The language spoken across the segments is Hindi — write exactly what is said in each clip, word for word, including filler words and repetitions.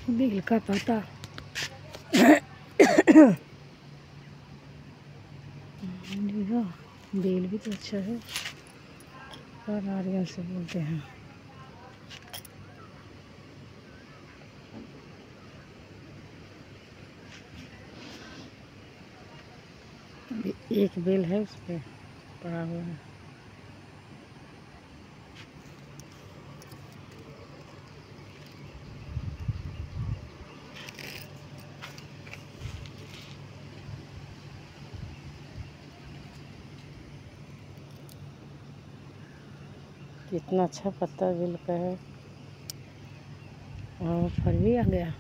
बेल का पत्ता देखो, बेल भी तो अच्छा है और नारियल से बोलते हैं। एक बेल है उस पे पड़ा हुआ है। कितना अच्छा पत्ता बेल का है और फल भी आ गया।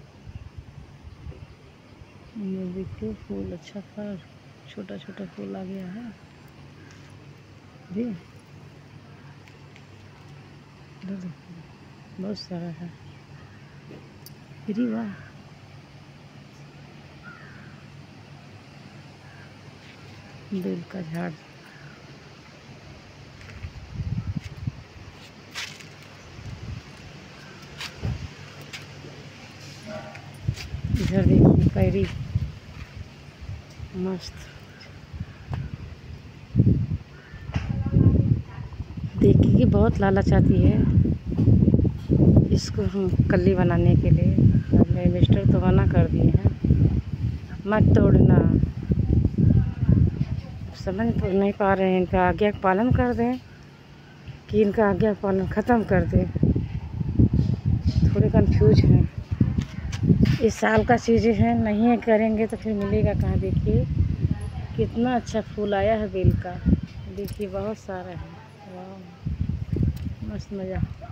देखिए फूल अच्छा फल, छोटा छोटा फूल आ गया है भी। बहुत सारा है। अरे वाह, बेल का झाड़। इधर देखिए कैरी मस्त, देखिए बहुत लालच आती है इसको हम कल्ली बनाने के लिए। मेरे मिस्टर तो मना कर दिए हैं, मत तोड़ना। समझ तो नहीं पा रहे हैं, इनका आज्ञा का पालन कर दें कि इनका आज्ञा पालन ख़त्म कर दें। थोड़े कंफ्यूज हैं। इस साल का चीज़ें हैं, नहीं करेंगे तो फिर मिलेगा कहाँ। देखिए कितना अच्छा फूल आया है बेल का, देखिए बहुत सारा है। वाह मस्त मज़ा।